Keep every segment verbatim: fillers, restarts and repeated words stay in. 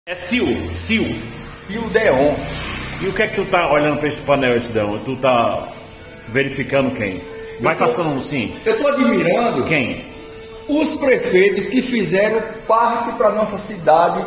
É Sil, Sil. Sil Deon. E o que é que tu tá olhando para esse painel, esse Deon? Tu tá verificando quem? Vai tô, passando sim. Eu tô admirando quem? Os prefeitos que fizeram parte para nossa cidade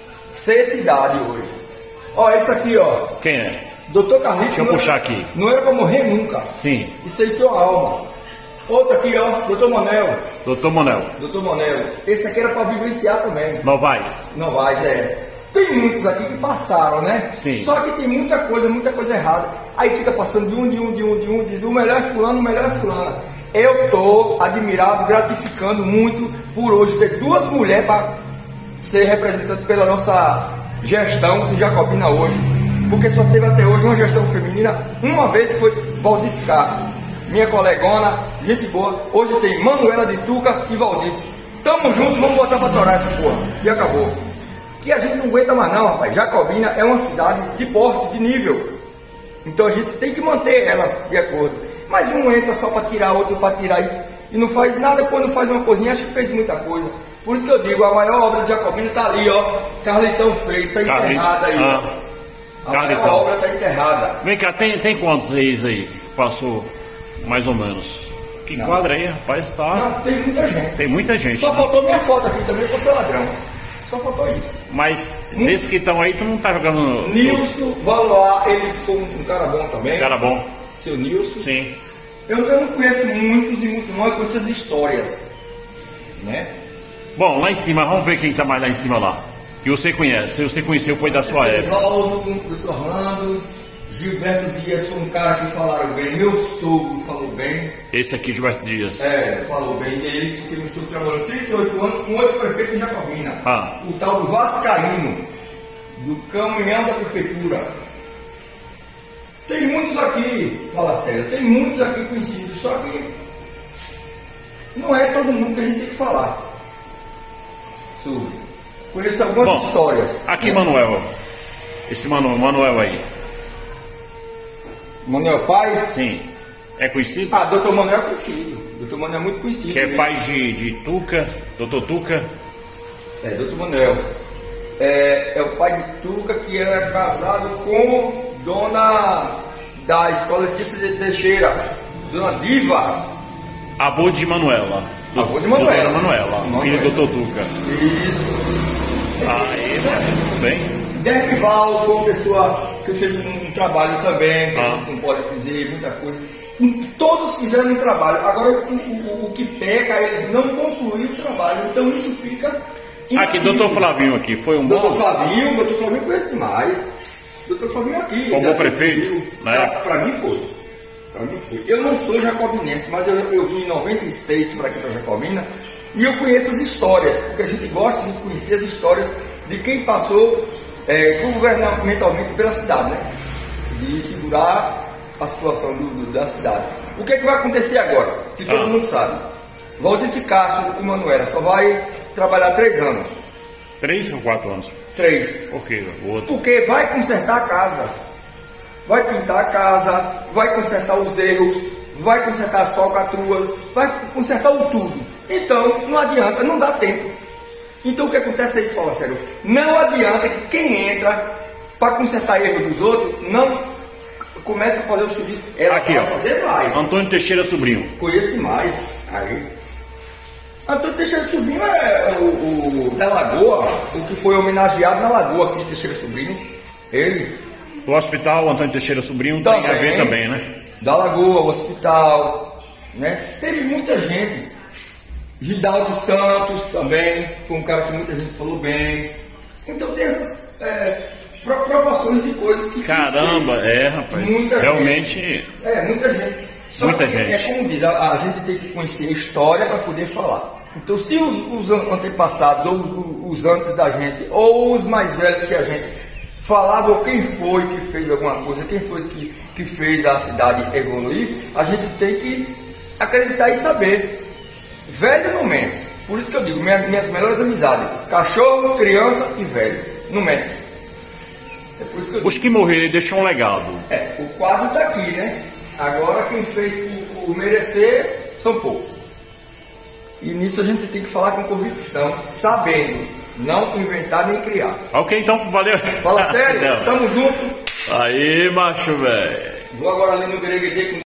ser cidade hoje. Ó, esse aqui, ó. Quem é? doutor Carlito. Deixa eu puxar era, aqui. Não era para morrer nunca. Sim. Isso aí tem uma alma. Outro aqui, ó, doutor Manel. doutor Manel. doutor Manel. Esse aqui era para vivenciar também. Novaes. Novaes, é. Tem muitos aqui que passaram, né? Sim. Só que tem muita coisa, muita coisa errada. Aí fica passando de um, de um, de um, de um, diz o melhor é fulano, o melhor é fulana. Eu tô admirado, gratificando muito por hoje ter duas mulheres para ser representante pela nossa gestão de Jacobina hoje. Porque só teve até hoje uma gestão feminina, uma vez que foi Valdice Castro, minha colegona, gente boa. Hoje tem Manuela de Tuca e Valdice. Tamo junto, vamos botar pra torar essa porra. E acabou. Que a gente não aguenta mais não, rapaz. Jacobina é uma cidade de porte, de nível. Então a gente tem que manter ela de acordo. Mas um entra só para tirar, outro para tirar e, e não faz nada. Quando faz uma coisinha, acho que fez muita coisa. Por isso que eu digo, a maior obra de Jacobina tá ali, ó. Carlitão fez, tá enterrada aí, ah. ó. A Carlitão. maior obra tá enterrada. Vem cá, tem, tem quantos reis aí que passou, mais ou menos? Que não. Quadra aí, rapaz, tá... Não, tem muita gente. Tem muita gente. Só né? faltou minha foto aqui também pra ser ladrão. Só faltou isso. Mas hum? desses que estão aí, tu não tá jogando... Nilson Valois, ele foi um, um cara bom também. Um cara bom. Seu Nilson. Sim. Eu, eu não conheço muitos e muitos não, eu conheço as histórias. Né? Bom, lá em cima, vamos ver quem tá mais lá em cima lá. Que você conhece, você conheceu, foi da sua época. Valdo, doutor Orlando, Gilberto Dias, foi um cara que falaram bem. Meu sogro falou bem. Esse aqui, Gilberto Dias. É, falou bem dele, porque meu sogro trabalhou trinta e oito anos com oito prefeitos de Jacobina. Ah. O tal do Vascaíno, do caminhão da prefeitura. Tem muitos aqui, fala sério, tem muitos aqui conhecidos, só que não é todo mundo que a gente tem que falar sobre. Conheço algumas Bom, histórias. Aqui, Manuel. Esse Manuel, Manuel aí. Manuel Paz? Sim. É conhecido? Ah, doutor Manuel é conhecido. doutor Manuel é muito conhecido. Que é né? pai de, de Tuca, doutor Tuca. É, doutor Manuel. É, é o pai de Tuca que era casado com dona da escola de Teixeira, dona Diva. Avô de Manuela. Do, Avô de Manuela. Manuela, Manuela. Filho do doutor Tuca. Isso. Aí, né? Bem. Derrival foi uma pessoa que fez um, um trabalho também, que ah. a gente não pode dizer muita coisa. Todos fizeram um trabalho. Agora, o, o, o que peca é eles não concluíram o trabalho. Então, isso fica. Aqui, doutor Flavinho aqui, foi um doutor bom. Flavinho, doutor Flavinho conhece demais. doutor Flavinho aqui. Como prefeito? Né? Para mim foi. Para mim foi. Eu não sou jacobinense, mas eu, eu vim em noventa e seis para aqui para Jacobina e eu conheço as histórias, porque a gente gosta de conhecer as histórias de quem passou é, governamentalmente pela cidade, né? De segurar a situação do, do, da cidade. O que é que vai acontecer agora? Que todo ah. mundo sabe. Valdice Castro e Manuela só vai trabalhar três anos. Três ou quatro anos? Três. Por quê? O outro? Porque vai consertar a casa. Vai pintar a casa, vai consertar os erros, vai consertar as falcatruas, vai consertar o tudo. Então, não adianta, não dá tempo. Então, o que acontece é isso, fala sério. Não adianta que quem entra para consertar erro dos outros, não começa a fazer o subir. Ela aqui, vai ó. fazer, vai. Antônio Teixeira Sobrinho. Conheço demais. Aí. Antônio Teixeira Sobrinho é o, o da Lagoa, o que foi homenageado na Lagoa aqui, Teixeira Sobrinho. Ele. O hospital Antônio Teixeira Sobrinho também, tem a ver também, né? Da Lagoa, o hospital, né? Teve muita gente. Gidaldo Santos também, foi um cara que muita gente falou bem. Então tem essas é, proporções de coisas que... Caramba, é, rapaz. Muita realmente... Gente, é, muita gente. Só muita que, gente. É como diz, a, a gente tem que conhecer a história para poder falar. Então se os, os antepassados, ou os, os antes da gente, ou os mais velhos que a gente... falavam quem foi que fez alguma coisa, quem foi que, que fez a cidade evoluir, a gente tem que acreditar e saber. Velho não mente. Por isso que eu digo, minha, minhas melhores amizades, cachorro, criança e velho. Não mente. É por isso que eu digo. Os que morreram deixam um legado. É, o quadro está aqui, né? Agora quem fez o, o merecer são poucos. E nisso a gente tem que falar com convicção, sabendo Não inventar nem criar. Ok, então, valeu. Fala sério, Não. tamo junto. Aí, macho, velho. Vou agora ali no Bereguedê com